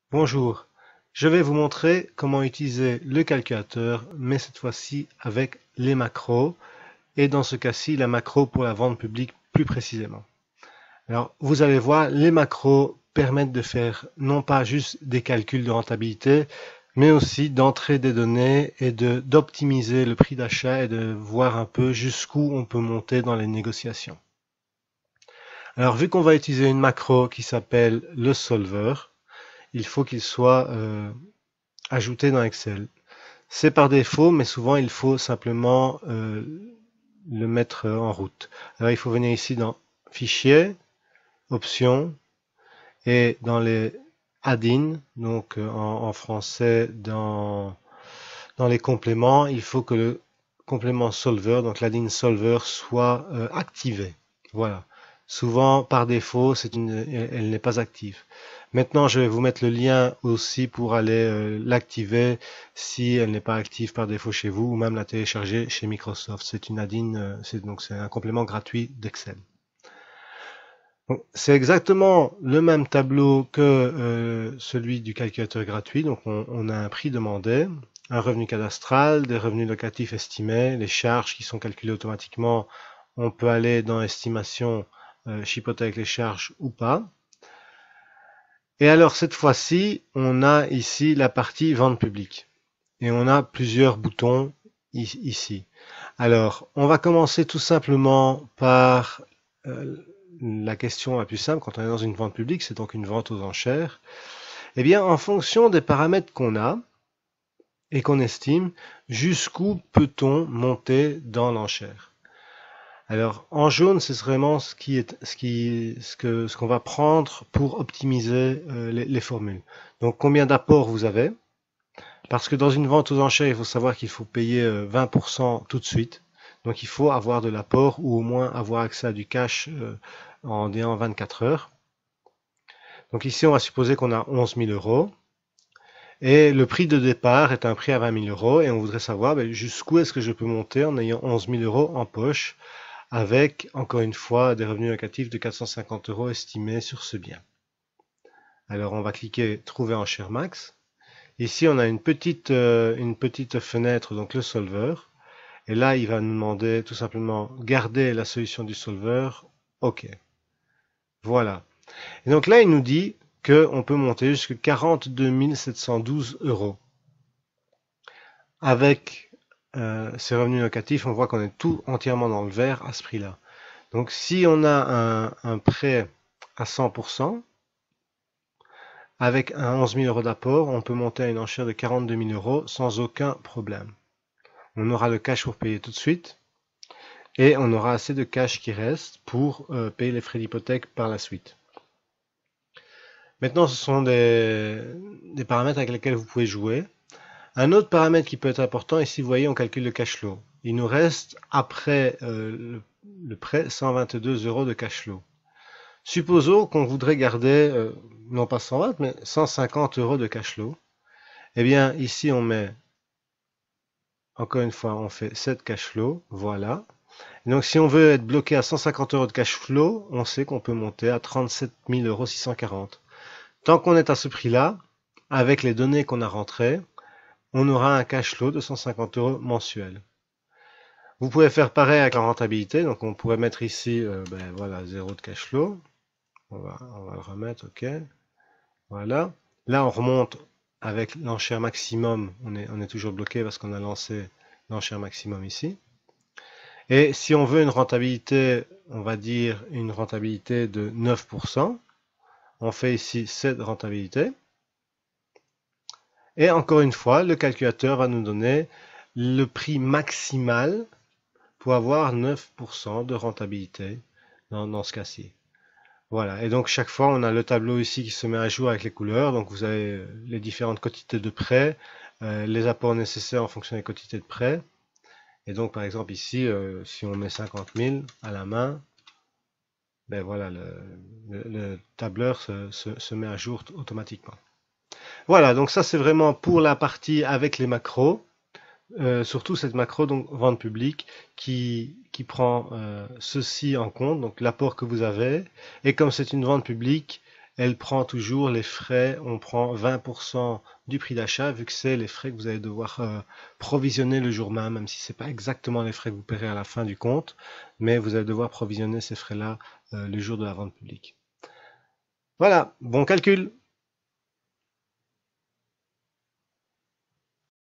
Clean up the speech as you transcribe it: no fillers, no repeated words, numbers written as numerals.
Bonjour, je vais vous montrer comment utiliser le calculateur, mais cette fois-ci avec les macros, et dans ce cas-ci, la macro pour la vente publique plus précisément. Alors, vous allez voir, les macros permettent de faire non pas juste des calculs de rentabilité, mais aussi d'entrer des données et d'optimiser le prix d'achat et de voir un peu jusqu'où on peut monter dans les négociations. Alors, vu qu'on va utiliser une macro qui s'appelle le solver, il faut qu'il soit ajouté dans Excel. C'est par défaut, mais souvent il faut simplement le mettre en route. Alors il faut venir ici dans Fichier, Options, et dans les add-ins, donc en français dans les compléments, il faut que le complément solver, donc l'add-in solver, soit activé. Voilà. Souvent, par défaut, elle n'est pas active. Maintenant, je vais vous mettre le lien aussi pour aller l'activer si elle n'est pas active par défaut chez vous ou même la télécharger chez Microsoft. C'est une add-in, c'est un complément gratuit d'Excel. C'est exactement le même tableau que celui du calculateur gratuit. Donc, on a un prix demandé, un revenu cadastral, des revenus locatifs estimés, les charges qui sont calculées automatiquement. On peut aller dans estimation, chipoter avec les charges ou pas. Et alors cette fois-ci, on a ici la partie vente publique. Et on a plusieurs boutons ici. Alors, on va commencer tout simplement par la question la plus simple quand on est dans une vente publique, c'est donc une vente aux enchères. Eh bien, en fonction des paramètres qu'on a et qu'on estime, jusqu'où peut-on monter dans l'enchère? Alors, en jaune, c'est vraiment ce qu'on va prendre pour optimiser les formules. Donc, combien d'apports vous avez? Parce que dans une vente aux enchères, il faut savoir qu'il faut payer 20% tout de suite. Donc, il faut avoir de l'apport ou au moins avoir accès à du cash en 24 heures. Donc, ici, on va supposer qu'on a 11 000 euros. Et le prix de départ est un prix à 20 000 euros. Et on voudrait savoir jusqu'où est-ce que je peux monter en ayant 11 000 euros en poche, avec, encore une fois, des revenus locatifs de 450 euros estimés sur ce bien. Alors, on va cliquer Trouver enchère max. Ici, on a une petite fenêtre, donc le solver. Et là, il va nous demander tout simplement garder la solution du solver. OK. Voilà. Et donc là, il nous dit qu'on peut monter jusqu'à 42 712 euros. Avec ces revenus locatifs, on voit qu'on est tout entièrement dans le vert à ce prix-là. Donc si on a un prêt à 100%, avec un 11 000 euros d'apport, on peut monter à une enchère de 42 000 euros sans aucun problème. On aura le cash pour payer tout de suite et on aura assez de cash qui reste pour payer les frais d'hypothèque par la suite. Maintenant, ce sont des paramètres avec lesquels vous pouvez jouer. Un autre paramètre qui peut être important, ici vous voyez, on calcule le cash flow. Il nous reste, après le prêt, 122 euros de cash flow. Supposons qu'on voudrait garder, non pas 120, mais 150 euros de cash flow. Eh bien, ici, on met, encore une fois, on fait 7 cash flow, voilà. Et donc, si on veut être bloqué à 150 euros de cash flow, on sait qu'on peut monter à 37 640 euros. Tant qu'on est à ce prix-là, avec les données qu'on a rentrées, on aura un cash flow de 150 euros mensuel. Vous pouvez faire pareil avec la rentabilité, donc on pourrait mettre ici, voilà, 0 de cash flow. On va le remettre, ok. Voilà. Là, on remonte avec l'enchère maximum. On est toujours bloqué parce qu'on a lancé l'enchère maximum ici. Et si on veut une rentabilité, on va dire une rentabilité de 9%, on fait ici cette rentabilité. Et encore une fois, le calculateur va nous donner le prix maximal pour avoir 9% de rentabilité dans ce cas-ci. Voilà, et donc chaque fois on a le tableau ici qui se met à jour avec les couleurs, donc vous avez les différentes quantités de prêts, les apports nécessaires en fonction des quantités de prêts, et donc par exemple ici, si on met 50 000 à la main, ben voilà, le tableur se met à jour automatiquement. Voilà, donc ça c'est vraiment pour la partie avec les macros. Surtout cette macro, donc vente publique, qui prend ceci en compte, donc l'apport que vous avez. Et comme c'est une vente publique, elle prend toujours les frais, on prend 20% du prix d'achat, vu que c'est les frais que vous allez devoir provisionner le jour même si c'est pas exactement les frais que vous paierez à la fin du compte, mais vous allez devoir provisionner ces frais-là le jour de la vente publique. Voilà, bon calcul!